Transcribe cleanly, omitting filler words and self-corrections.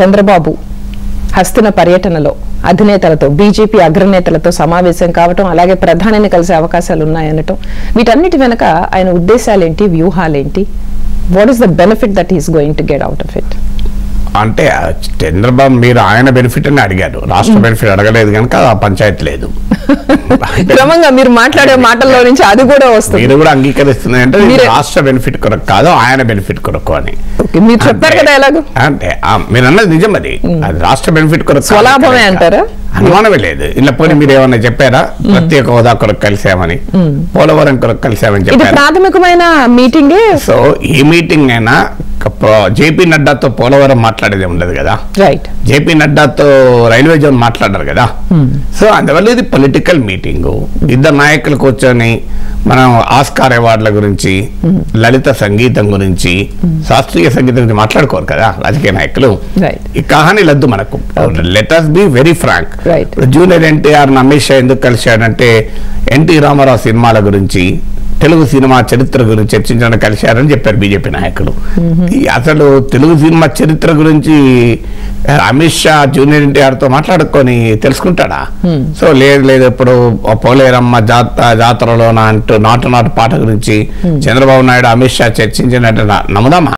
చంద్రబాబు హస్తిన పర్యటనలో అధినేతలతో బీజేపీ అగ్రనేతలతో సమావేశం కావటం, అలాగే ప్రధానిని కలిసే అవకాశాలు ఉన్నాయనటం, వీటన్నిటి వెనక ఆయన ఉద్దేశాలేంటి, వ్యూహాలేంటి? What is the benefit that is going to get out of it? అంటే చంద్రబాబు మీరు ఆయన బెనిఫిట్ అని అడిగారు, రాష్ట్ర బెనిఫిట్ అడగలేదు కనుక ఆ పంచాయతీ లేదు. క్రమంగా మీరు మాట్లాడే మాటల్లో నుంచి అది కూడా వస్తుంది. మీరు కూడా అంగీకరిస్తుంది అంటే రాష్ట్ర బెనిఫిట్ కొరకు కాదు, ఆయన బెనిఫిట్ కొరకు అని మీరు చెప్పారు కదా. ఎలాగో అంటే మీరు అన్నది నిజం, అది రాష్ట్ర బెనిఫిట్ కొరకు స్వలాభమే అంటారా? అనుమానమే లేదు. ఇలా పోనీ మీరు ఏమన్నా చెప్పారా ప్రత్యేక హోదా కొరకు కలిసామని, పోలవరం కొరకు కలిసామని చెప్పారు. ప్రాథమికమైన మీటింగే. సో ఈ మీటింగ్ అయినా జేపీ నడ్డాతో పోలవరం మాట్లాడేది ఉండదు కదా, రైట్? జేపీ నడ్డాతో రైల్వే జోన్ మాట్లాడారు కదా. సో అందువల్ల ఇది పొలిటికల్ మీటింగ్. ఇద్దరు నాయకులు కూర్చొని మనం ఆస్కార్ అవార్డుల గురించి, లలిత సంగీతం గురించి, శాస్త్రీయ సంగీతం గురించి మాట్లాడుకోరు కదా రాజకీయ నాయకులు. ఈ కహానీ లద్దు మనకు. Let us be very frank. Junior NTR Amit Shah ఎందుకు కలిశాడంటే ఎన్టీ రామారావు సినిమాల గురించి, తెలుగు సినిమా చరిత్ర గురించి చర్చించడానికి కలిశారని చెప్పారు బీజేపీ నాయకులు. అసలు తెలుగు సినిమా చరిత్ర గురించి అమిత్ షా జూనియర్ ఎన్టీఆర్తో మాట్లాడుకొని తెలుసుకుంటాడా? సో లేదు ఇప్పుడు పోలేరమ్మ జాతరలో అంటూ నాటు పాట గురించి చంద్రబాబు నాయుడు అమిత్ షా చర్చించినట్టు నమ్ముదామా?